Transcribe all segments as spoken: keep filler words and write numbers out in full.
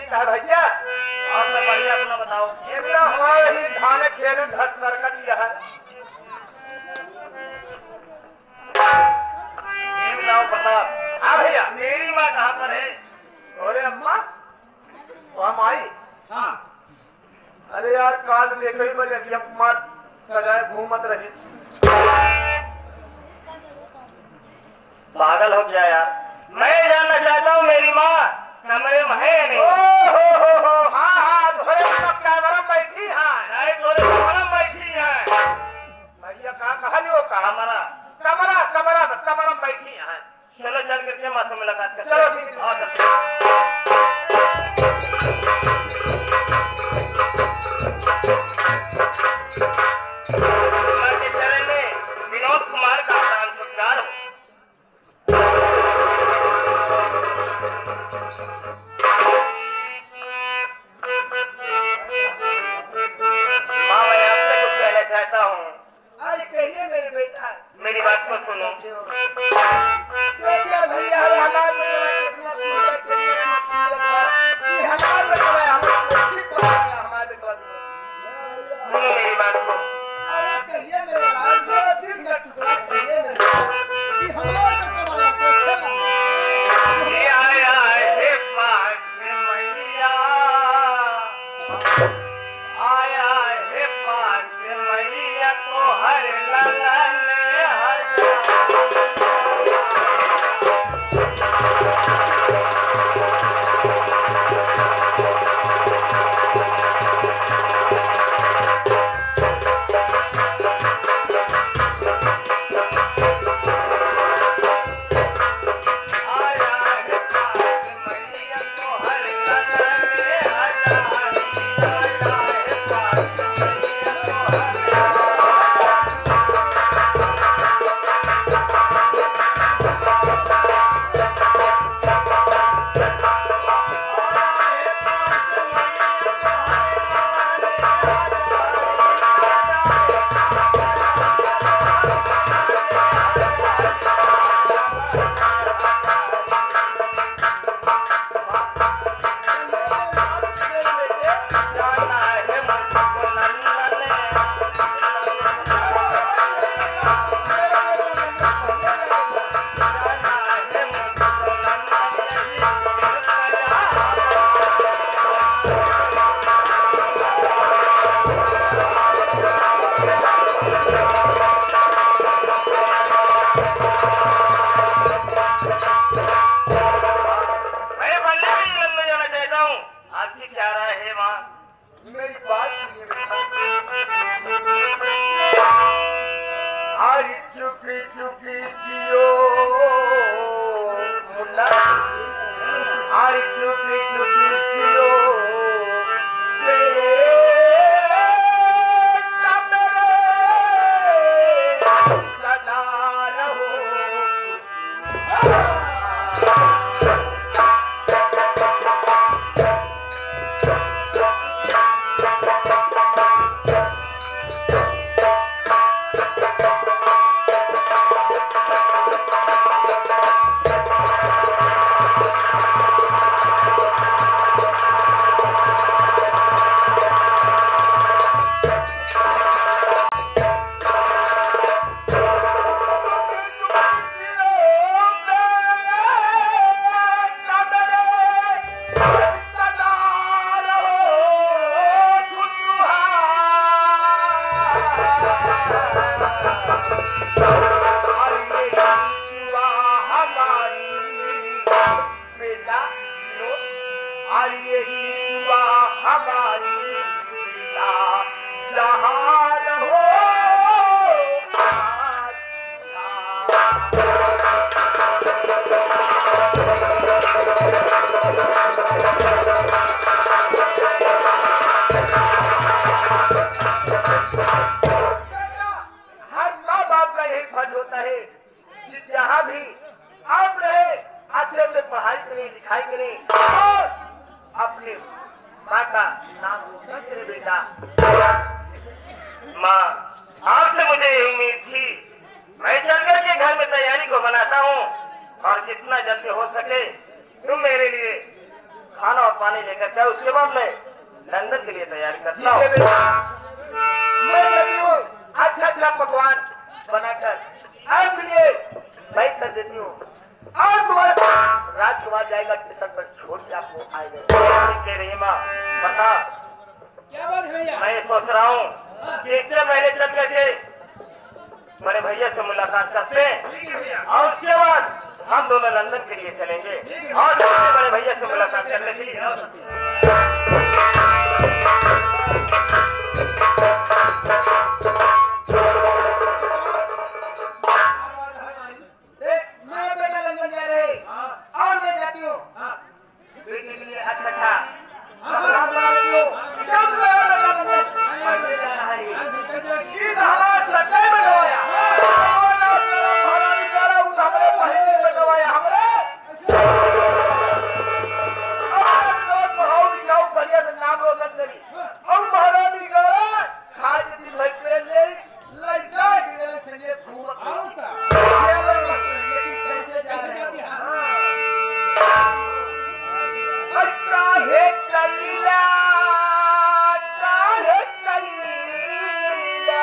ठीक है भैया। और सब बढ़िया, अपना बताओ। एकदम हमारे ही धान खेल धस करकट है। ये बताओ प्रताप। हाँ भैया। मेरी माँ कहाँ पर है? अरे अम्मा तो हम आई। हाँ। अरे यार काल देखो ही बजे अभी अम्मा सजाए घूमत रही। पागल हो गया यार। मैं जानना चाहता हूँ मेरी माँ कमरे में है या नहीं? ओ हो हो हो हाँ हाँ थोड़े मतलब कैमरा बैठी है। अरे तोरे कमरा में बैठी है। भैया कहाँ कहा नहीं वो कहा हमारा कमरा कमरा कमरा बैठी है। चलो चल करके माँ से मुलाकात करते चलो ठीक है। और के चरण में विनोद कुमार का दान सत्कार हो। माँ मैं आपसे कुछ कहना चाहता हूँ। आज कहिए मेरे बेटा। मेरी बात को सुनो। देखिए भैया हमारे कितना सुंदर कितना खूबसूरत है। ये हमारे बेटा हमारे कोठी पर हमारे बेटा। सुनो मेरी बात को। अरे कहिए मेरे लाल मेरा दिल का टुकड़ा कहिए मेरे बेटा। ये हमारे बेटा वाला देखा। ये आया है पास मैया, आया है पास मैया तो हर ललन हर हर माँ बाप का यही फर्ज होता है कि जहाँ भी आप रहे अच्छे से पढ़ाई करें लिखाई करें और अपने माँ का नाम रोशन करें बेटा। माँ आपसे मुझे ये उम्मीद थी। मैं चलकर के घर में तैयारी को बनाता हूँ और जितना जल्दी हो सके तुम मेरे लिए खाना और पानी लेकर जाओ, उसके बाद मैं लंदन के लिए तैयारी करता हूँ। मैं कहती हूँ अच्छा अच्छा पकवान बनाकर आपके लिए पैक कर देती हूँ और तुम्हारे राजकुमार जाएगा स्टेशन पर छोड़ के आपको आएगा। कह रही माँ, बता क्या बात है भैया? मैं सोच रहा हूँ कि इससे पहले चल करके बड़े भैया से मुलाकात करते हैं और उसके बाद हम दोनों लंदन के लिए चलेंगे और बड़े भैया से मुलाकात करने के लिए। मैं बेटा लंदन जा रहे और मैं जाती हूँ बेटे के लिए अच्छा अच्छा पकवान बना लेती हूँ। जब मैं बेटा लंदन पढ़ने जा रहा है इन हमारा सच्चाई में गवाया हमारे पहले में गवाया हमारे बढ़िया से नाम रोशन करी और महारानी का खाद दिन भर के लिए लड़का गिरे संजय घूम कैसे जा रहे हैं? अच्छा है कैला है कैला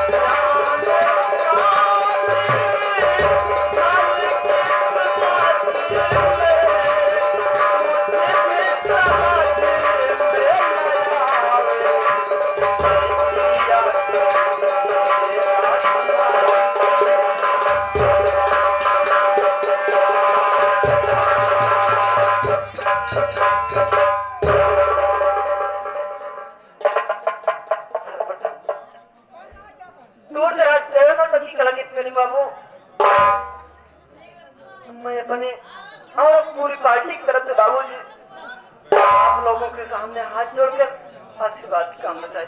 मैं अपने और पूरी पार्टी की तरफ से बाबूजी आप लोगों के सामने हाथ जोड़कर आशीर्वाद का बताए।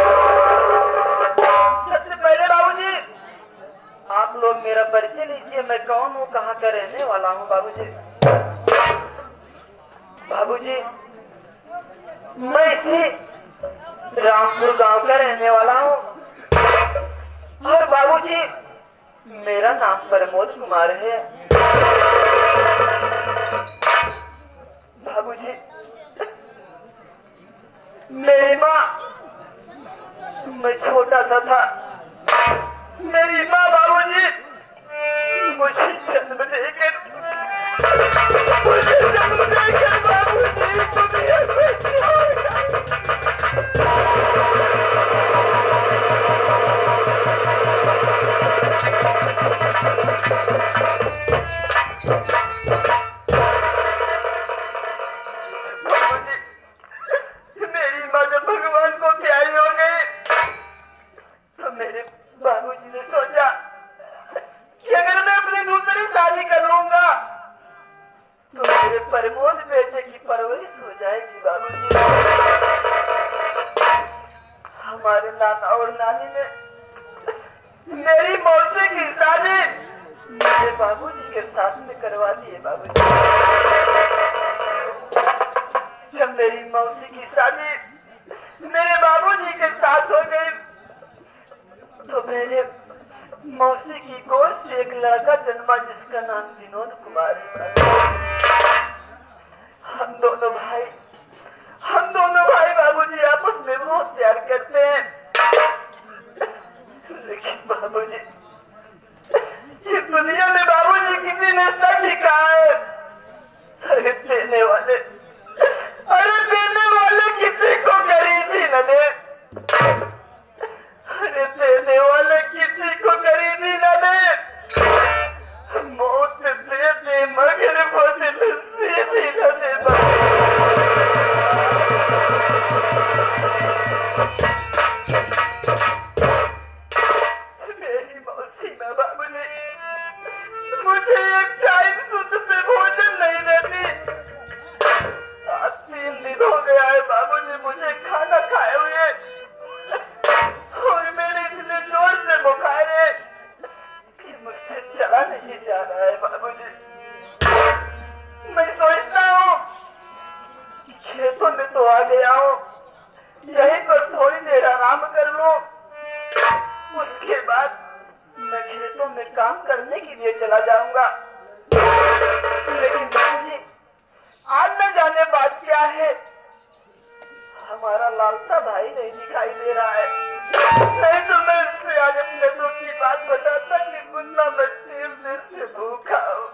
सबसे पहले बाबूजी आप लोग मेरा परिचय लीजिए, मैं कौन हूँ, कहाँ का रहने वाला हूँ। बाबूजी बाबूजी मैं इसी रामपुर गांव का रहने वाला हूँ और बाबूजी मेरा नाम प्रमोद कुमार है। बाबूजी मेरी माँ, मैं छोटा सा था, मेरी माँ बाबूजी मुझे जन्म देकर मुझे जन्म देकर बाबूजी दुनिया में छोड़ गई। मेरी माँ जब भगवान को प्यारी हो गई तो मेरे बाबूजी ने सोचा कि अगर मैं अपनी दूसरी शादी कर लूंगा तो मेरे प्रमोद बेटे की परवरिश हो जाएगी। बाबूजी हमारे नाना और नानी ने मेरी मौसी की शादी मेरे बाबूजी के साथ में करवा दी है। बाबूजी जब मेरी मौसी की शादी मेरे बाबूजी के साथ हो गई तो मेरे मौसी की गोद से एक लड़का जन्मा जिसका नाम विनोद कुमार है। हम दोनों भाई हम दोनों भाई बाबूजी आपस में बहुत प्यार करते हैं, लेकिन बाबूजी ये दुनिया में बाबूजी किसी ने सच ही कहा है, अरे देने वाले अरे देने वाले किसी को गरीब ही न दे, अरे देने वाले किसी को गरीब ही न दे, मौत दे दे मगर वो दिल से भी न दे। मेरी मौसी में बाबूजी मुझे एक टाइम शुद्ध से भोजन नहीं देती। आज तीन दिन हो गया है बाबूजी मुझे खाना खाए हुए और मेरे इतने जोर से बुखार है कि मुझसे चला नहीं जा रहा है। बाबूजी मैं सोचता हूँ कि खेतों में तो आ गया हूँ, यहीं पर थोड़ी देर आराम कर लूं, उसके बाद मैं खेतों में काम करने के लिए चला जाऊंगा। लेकिन बाबूजी आज न जाने बात क्या है, हमारा लालता भाई नहीं दिखाई दे रहा है, नहीं तो मैं इससे आज अपने दुख की बात बताता कि मुन्ना मैं तीन दिन से भूखा हूँ।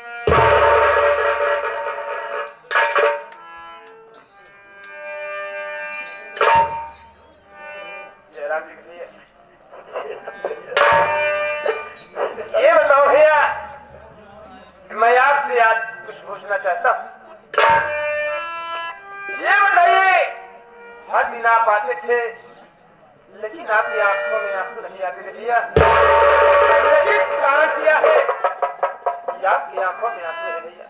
ये बताओ भैया, मैं आपसे आज कुछ पूछना चाहता हूँ। ये बताइए, हर दिन आप आते थे लेकिन आपकी आंखों में आंसू नहीं आते भैया, लेकिन कारण क्या है कि आपकी आंखों में आंसू है भैया?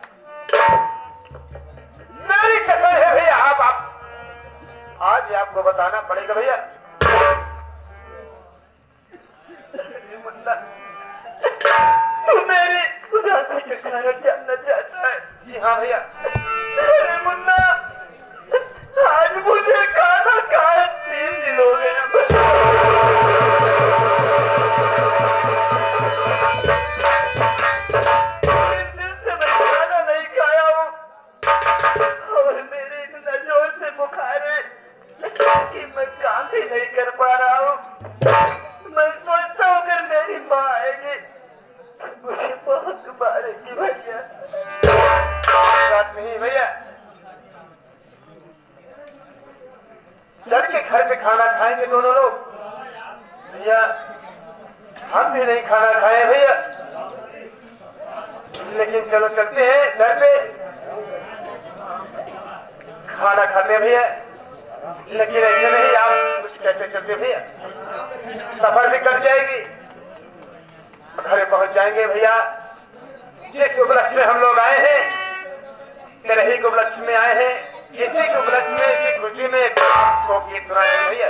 मेरी कसम है भैया, आप, आप आज आपको बताना पड़ेगा भैया। मुन्ना तू मेरी उदासी के कारण जानना चाहता है? जी हाँ भैया। अरे मुन्ना आज मुझे खाना खाए तीन दिन हो गए। हम भी नहीं खाना खाए भैया, लेकिन चलो चलते हैं घर पे खाना खाते भैया। लेकिन ऐसे नहीं, आप कुछ कहते चलते भैया, सफर भी कट जाएगी, घर पहुंच जाएंगे भैया। जिस उपलक्ष्य में हम लोग आए हैं, तेरे ही उपलक्ष्य में आए हैं, इसी उपलक्ष्य में, इसी खुशी में आपको गीत सुनाएंगे भैया।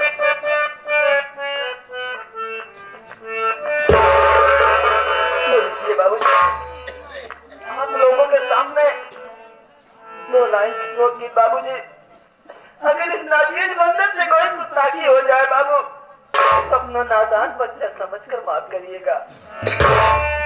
बाबू हम लोगों के सामने दो लाइन स्रोत गीत बाबू जी। अगर इस नाजियत बंधन से कोई गुस्ताखी हो जाए बाबू, अपना नादान बच्चा समझकर माफ करिएगा।